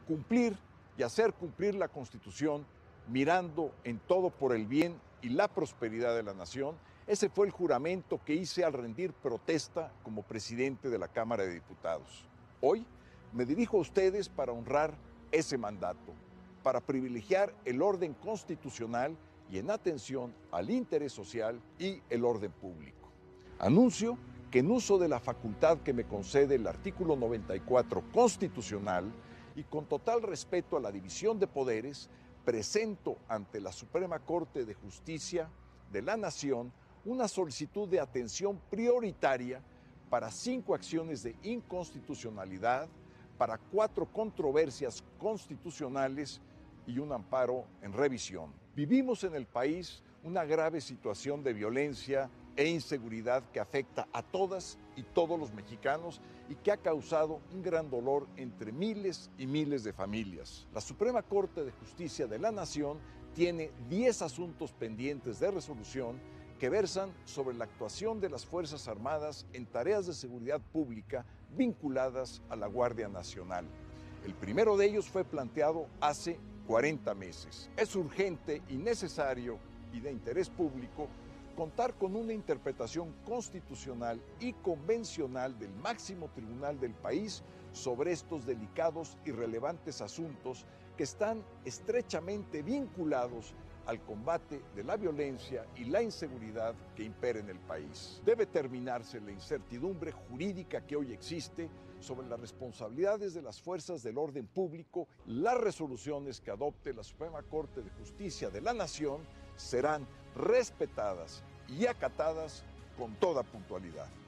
cumplir y hacer cumplir la Constitución, mirando en todo por el bien y la prosperidad de la nación. Ese fue el juramento que hice al rendir protesta como presidente de la Cámara de Diputados. Hoy me dirijo a ustedes para honrar ese mandato, para privilegiar el orden constitucional y en atención al interés social y el orden público. Anuncio que en uso de la facultad que me concede el artículo 94 constitucional y con total respeto a la división de poderes, presento ante la Suprema Corte de Justicia de la Nación una solicitud de atención prioritaria para 5 acciones de inconstitucionalidad, para 4 controversias constitucionales y un amparo en revisión. Vivimos en el país una grave situación de violencia e inseguridad que afecta a todas y todos los mexicanos y que ha causado un gran dolor entre miles y miles de familias. La Suprema Corte de Justicia de la Nación tiene 10 asuntos pendientes de resolución que versan sobre la actuación de las Fuerzas Armadas en tareas de seguridad pública vinculadas a la Guardia Nacional. El primero de ellos fue planteado hace 40 meses. Es urgente y necesario y de interés público contar con una interpretación constitucional y convencional del máximo tribunal del país sobre estos delicados y relevantes asuntos que están estrechamente vinculados al combate de la violencia y la inseguridad que impera en el país. Debe terminarse la incertidumbre jurídica que hoy existe sobre las responsabilidades de las fuerzas del orden público. Las resoluciones que adopte la Suprema Corte de Justicia de la Nación serán respetadas y acatadas con toda puntualidad.